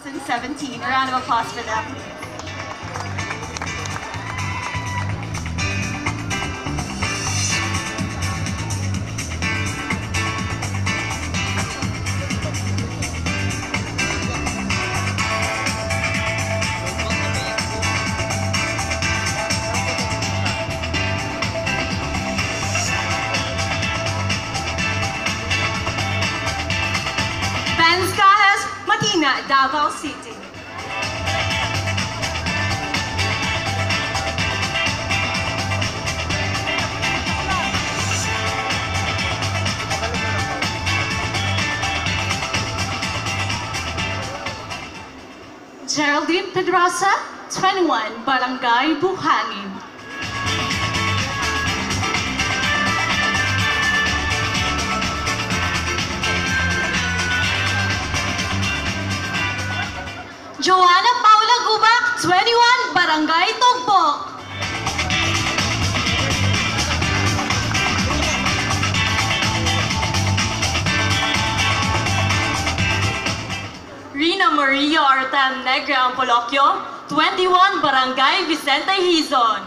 2017. A round of applause for them. Davao City. Geraldine Pedraza, 21, Barangay Buhangin. Joanna Paula Gubak, 21, Barangay Tugbok. Rina Maria Artan Negra Ampolokyo, 21, Barangay Vicente Hizon.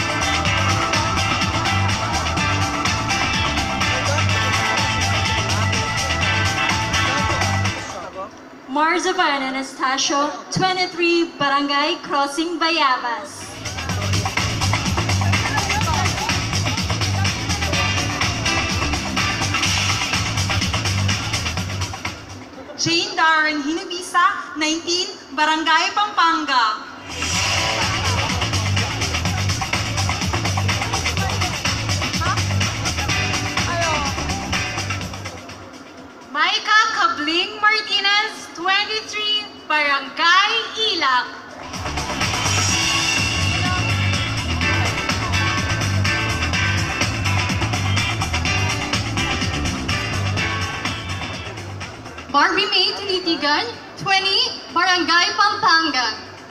Marzavan Anastasio, 23, Barangay Crossing Bayabas. Jane Darren Hinabisa, 19, Barangay Pampanga. Maika Kabling Martinez, 23, Barangay Ilak. Barbie May Tinitigan, 20, Barangay Pampanga.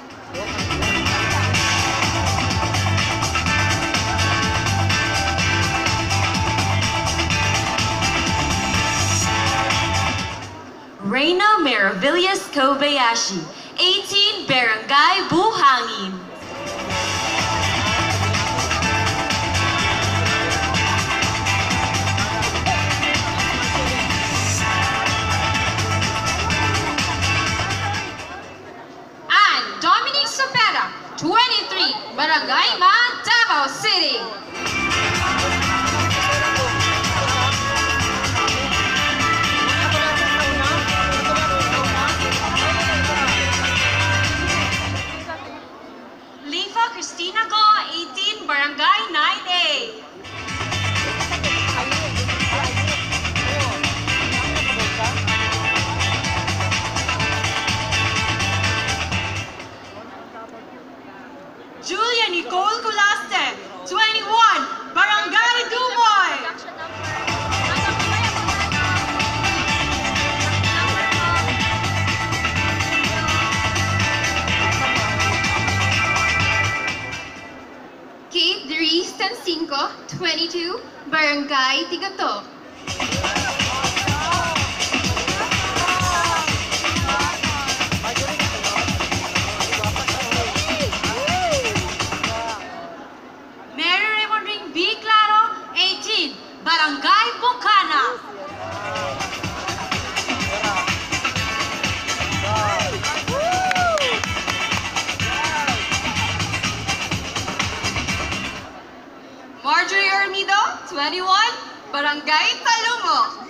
Reina Maravillas Kobayashi, 18, Barangay Buhangin. And Dominic Sopera, 23, Barangay Davao City. Christina Go, 18, Barangay 9A. Julia Nicole Colaste, 21, Barangay Dumoy. Kate Dries Tancinco, 22, Barangay Tigato. Mary Raymond Ring B. Claro, 18, Barangay Bukana. Marjorie Armido, 21, Barangay Talungo.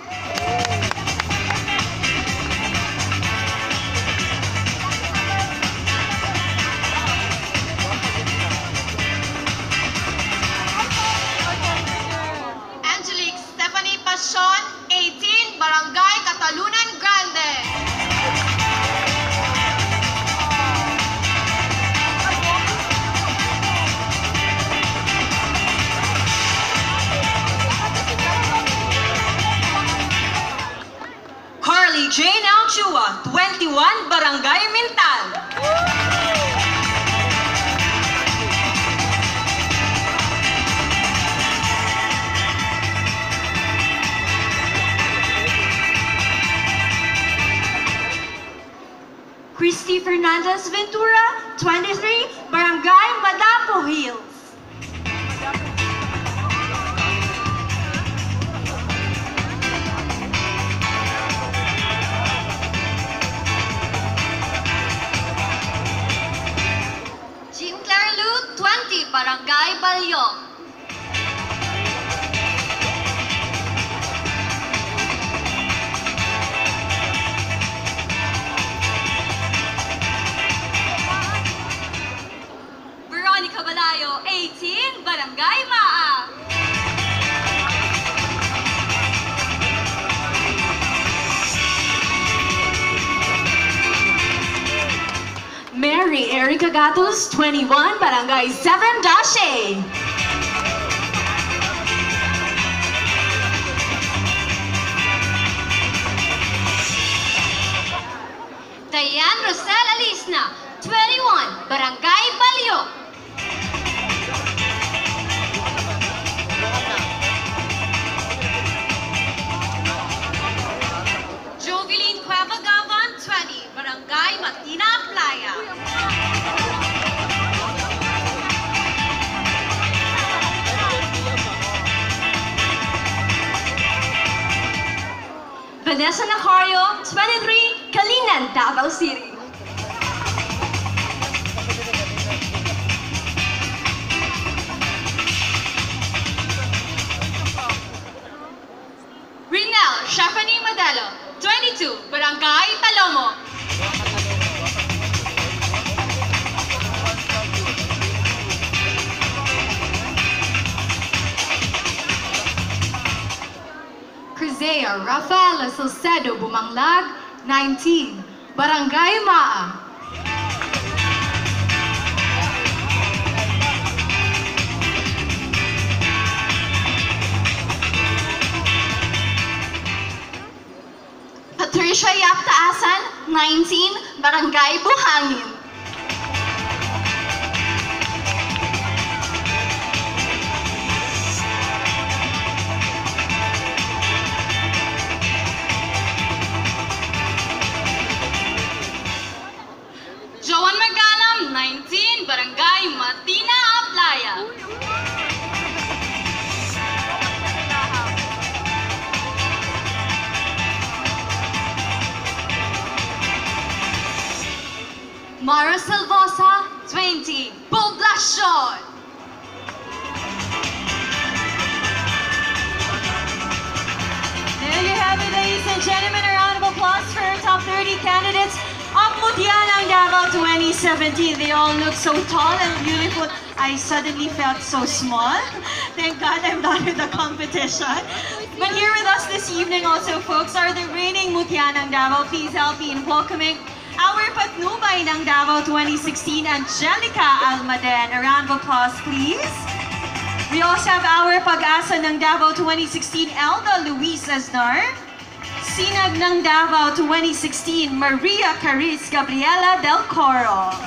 Angelique Stephanie Pasion, 18, Barangay Catalunan Grande. Jane Alchua, 21, Barangay Mintal. Chris Christy Fernandez Ventura, 23, Barangay Madapo Hills. Jean Claire Lu, 20, Barangay Balyok. Veronica Balayo, 18, Barangay Maa. Mary Erica Gatos, 21, Barangay 7, Dashe. Diane Rosel Alisna, 21, Barangay Balyok. Joveline Cueva Gavan, 20, Barangay Matina Playa. Vanessa Nacario, 23, Kalinan, Davao City. Rinel Shafani Madelo, 22, Barangay Talomo. Crisea Rafaela Salcedo Bumanglag, 19, Barangay Maa. Patricia Yaptaasan, 19, Barangay Buhangin. Joan Magalam, 19, Barangay Matina Aplaya. Mara Salvosa, 20, Poblacion. There you have it, ladies and gentlemen. A round of applause for our top 30 candidates of Mutya ng Davao 2017. They all look so tall and beautiful. I suddenly felt so small. Thank God I'm done with the competition. But here with us this evening also, folks, are the reigning Mutya ng Davao. Please help me in welcoming our Patnubay ng Davao 2016, Angelica Almaden. A round of applause, please. We also have our Pag-asa ng Davao 2016, Elda Luis Aznar. Sinag ng Davao 2016, Maria Caris Gabriela Del Coro.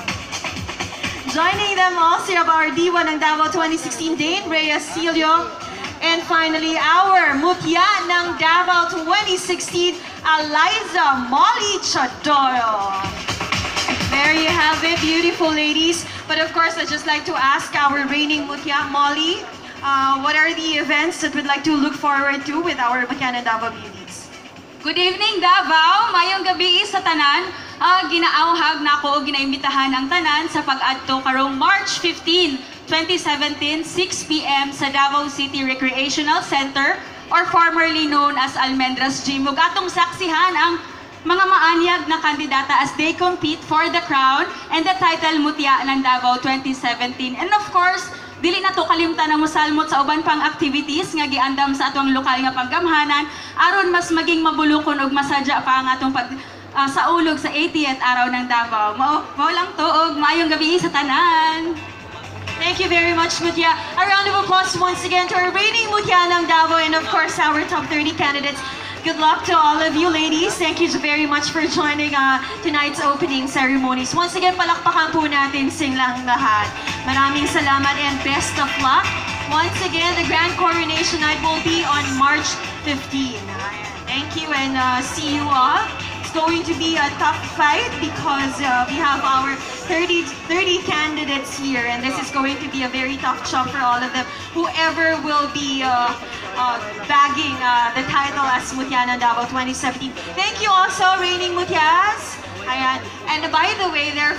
Joining them also have our Diwa ng Davao 2016, Dane Reyes Silio. And finally, our Mutya ng Davao 2016, Eliza Molly Chodoro. There you have it, beautiful ladies. But of course, I'd just like to ask our reigning Mutya, Molly, what are the events that we'd like to look forward to with our Mutya ng Davao beauties? Good evening, Davao. Mayong gabi sa tanan. Ginaauhag na ako o ginaimbitahan ang tanan sa pag-adto karong March 15, 2017, 6 p.m. sa Davao City Recreational Center or formerly known as Almendras Gym. Ug atong saksihan ang mga maanyag na kandidata as they compete for the crown and the title Mutya ng Davao 2017. And of course, dili na to kalimtan ang mosalmot sa uban pang activities nga giandam sa atong lokal nga paggamhanan aron mas maging mabulukon ug masadya pa ang atong sa ulog sa 80th araw ng Davao. Mao lang to og maayong gabi sa tanan. Thank you very much, Mutya. A round of applause once again to our reigning Mutya ng Davao and of course our top 30 candidates. Good luck to all of you ladies. Thank you very much for joining tonight's opening ceremonies. Once again, palakpakan po natin silang lahat. Maraming salamat and best of luck. Once again, the Grand Coronation Night will be on March 15. Thank you and see you all it's going to be a tough fight because we have our 30 candidates here, and this is going to be a very tough job for all of them. Whoever will be bagging the title as Mutya ng Davao 2017. Thank you also, reigning Mutyas. Ayan. And by the way, there are